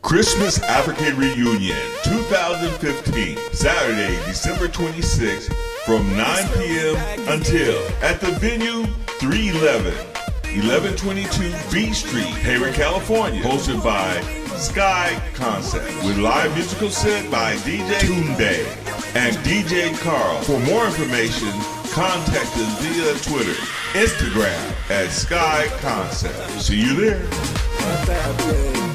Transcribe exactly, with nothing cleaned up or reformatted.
Christmas African Reunion twenty fifteen, Saturday, December twenty-sixth, from nine p m until at the venue three eleven, eleven twenty-two B Street, Hayward, California, hosted by Sky Concepts, with live musical set by D J Tunde and D J Carl. For more information, contact us via Twitter, Instagram at Sky Concepts. See you there.